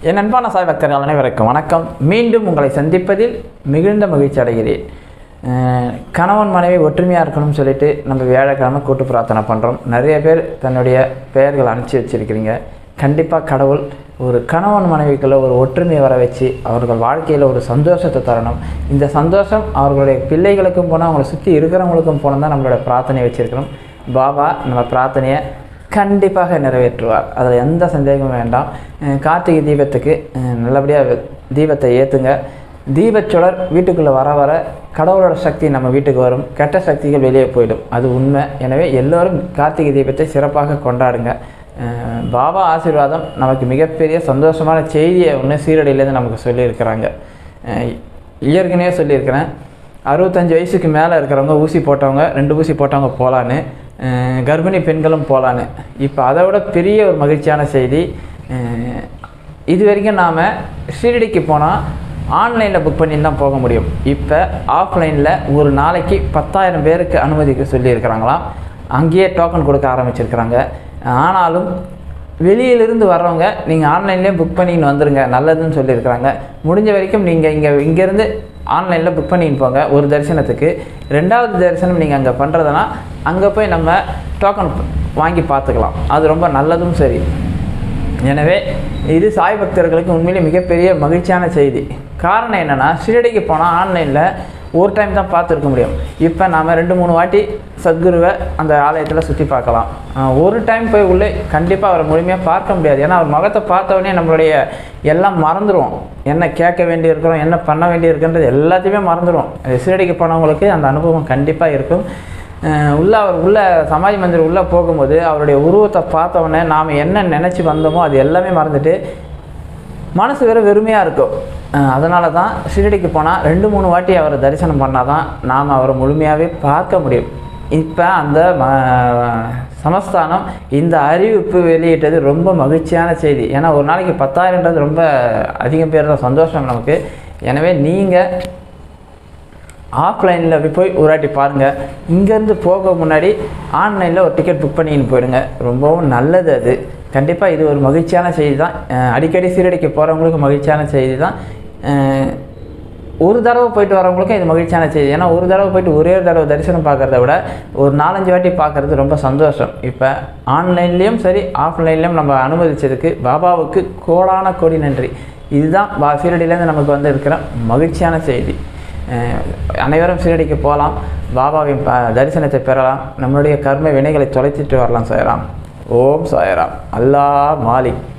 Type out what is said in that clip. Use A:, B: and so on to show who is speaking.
A: என் அன்பான சாய் பக்தர்கள் அனைவருக்கும் வணக்கம். மீண்டும் உங்களை சந்திப்பதில் மிகுந்த மகிழ்ச்சி அடைகிறேன். கணவன் மனைவி ஒற்றுமையாக இருக்கணும்னு சொல்லிட்டு நம்ம வியாழக்கிழமை கூட்டு பிரார்த்தனை பண்ணுறோம். நிறைய பேர் தன்னுடைய பெயர்கள் அனுப்பிச்சி வச்சுருக்கிறீங்க. கண்டிப்பாக கடவுள் ஒரு கணவன் மனைவிக்குள்ள ஒரு ஒற்றுமையை வர வச்சு அவர்கள் வாழ்க்கையில் ஒரு சந்தோஷத்தை தரணும். இந்த சந்தோஷம் அவர்களுடைய பிள்ளைகளுக்கும் போனால் அவங்களை சுற்றி இருக்கிறவங்களுக்கும் போனால் தான் நம்மளோட பிரார்த்தனையை வச்சுருக்கிறோம். பாபா நம்ம பிரார்த்தனையை கண்டிப்பாக நிறைவேற்றுவார். அதில் எந்த சந்தேகமும் வேண்டாம். கார்த்திகை தீபத்துக்கு நல்லபடியாக தீபத்தை ஏற்றுங்க. தீபச்சுடர் வீட்டுக்குள்ளே வர வர கடவுளோட சக்தி நம்ம வீட்டுக்கு வரும், கெட்ட சக்திகள் வெளியே போயிடும். அது உண்மை. எனவே எல்லோரும் கார்த்திகை தீபத்தை சிறப்பாக கொண்டாடுங்க. பாபா ஆசீர்வாதம் நமக்கு மிகப்பெரிய சந்தோஷமான செய்தியை ஒன்று சீரடியிலேருந்து நமக்கு சொல்லியிருக்கிறாங்க. ஏற்கனவே சொல்லியிருக்கிறேன், 65 வயசுக்கு மேலே இருக்கிறவங்க ஊசி போட்டவங்க 2 ஊசி போட்டவங்க போகலான்னு, கர்ப்பிணி பெண்களும் போகலான்னு. இப்போ அதை விட பெரிய ஒரு மகிழ்ச்சியான செய்தி, இது வரைக்கும் நாம் ஷீரடிக்கு போனால் ஆன்லைனில் புக் பண்ணி தான் போக முடியும். இப்போ ஆஃப்லைனில் ஒரு நாளைக்கு 10,000 பேருக்கு அனுமதிக்க சொல்லியிருக்கிறாங்களாம். அங்கேயே டோக்கன் கொடுக்க ஆரம்பிச்சிருக்கிறாங்க. ஆனாலும் வெளியிலிருந்து வர்றவங்க நீங்கள் ஆன்லைன்லேயே புக் பண்ணின்னு வந்துடுங்க, நல்லதுன்னு சொல்லியிருக்கிறாங்க. முடிஞ்ச வரைக்கும் நீங்கள் இங்கேருந்து ஆன்லைனில் புக் பண்ணின்னு போங்க ஒரு தரிசனத்துக்கு. 2வது தரிசனம் நீங்கள் அங்கே பண்ணுறதுனா அங்கே போய் நம்ம டோக்கன் வாங்கி பார்த்துக்கலாம். அது ரொம்ப நல்லதும் சரி. எனவே இது சாய் பக்தர்களுக்கு உண்மையிலே மிகப்பெரிய மகிழ்ச்சியான செய்தி. காரணம் என்னென்னா, ஷீரடிக்கு போனால் ஆன்லைனில் ஒரு டைம் தான் பார்த்துருக்க முடியும். இப்போ நாம் 2-3 வாட்டி சத்குருவை அந்த ஆலயத்தில் சுற்றி பார்க்கலாம். ஒரு டைம் போய் உள்ளே கண்டிப்பாக அவரை முழுமையாக பார்க்க முடியாது. ஏன்னா அவர் முகத்தை பார்த்தவொடனே நம்மளுடைய எல்லாம் மறந்துடுவோம். என்ன கேட்க வேண்டியிருக்கிறோம், என்ன பண்ண வேண்டியிருக்குன்றது எல்லாத்தையுமே மறந்துடுவோம். ஷீரடிக்கு போனவங்களுக்கு அந்த அனுபவம் கண்டிப்பாக இருக்கும். அவர் உள்ள சமாதி மந்திர் உள்ளே போகும்போது அவருடைய உருவத்தை பார்த்தவொடனே நாம் என்ன நினச்சி வந்தோமோ அது எல்லாமே மறந்துட்டு மனசு வெறுமையாக இருக்கும். அதனால தான் ஷீரடிக்கு போனால் 2-3 வாட்டி அவரை தரிசனம் பண்ணால் தான் நாம் அவரை முழுமையாகவே பார்க்க முடியும். இப்போ அந்த சமஸ்தானம் இந்த அறிவிப்பு வெளியிட்டது ரொம்ப மகிழ்ச்சியான செய்தி. ஏன்னா ஒரு நாளைக்கு 10,000ன்றது ரொம்ப அதிகம் பேர் தான், சந்தோஷம் நமக்கு. எனவே நீங்கள் ஆஃப்லைனில் போய் ஒரு வாட்டி பாருங்கள். இங்கேருந்து போக முன்னாடி ஆன்லைனில் ஒரு டிக்கெட் புக் பண்ணின்னு போயிடுங்க. ரொம்பவும் நல்லது. அது கண்டிப்பாக இது ஒரு மகிழ்ச்சியான செய்தி தான். அடிக்கடி ஷீரடிக்கு போகிறவங்களுக்கு மகிழ்ச்சியான செய்தி தான். ஒரு தடவை போயிட்டு வரவங்களுக்கும் இது மகிழ்ச்சியான செய்தி. ஏன்னா ஒரு தடவை போயிட்டு ஒரே ஒரு தடவை தரிசனம் பார்க்குறத விட ஒரு 4-5 வாட்டி பார்க்குறது ரொம்ப சந்தோஷம். இப்போ ஆன்லைன்லேயும் சரி ஆஃப்லைன்லேயும் நம்ம அனுமதிச்சதுக்கு பாபாவுக்கு கோடான கோடி நன்றி. இதுதான் ஷீரடியிலேருந்து நமக்கு வந்து இருக்கிற மகிழ்ச்சியான செய்தி. அனைவரும் ஷீரடிக்கு போகலாம், பாபாவின் தரிசனத்தை பெறலாம், நம்மளுடைய கர்ம வினைகளை தொலைத்திட்டு வரலாம். சாய்ராம். ஓம் சாய்ராம். அல்லாஹ் மாலிக்.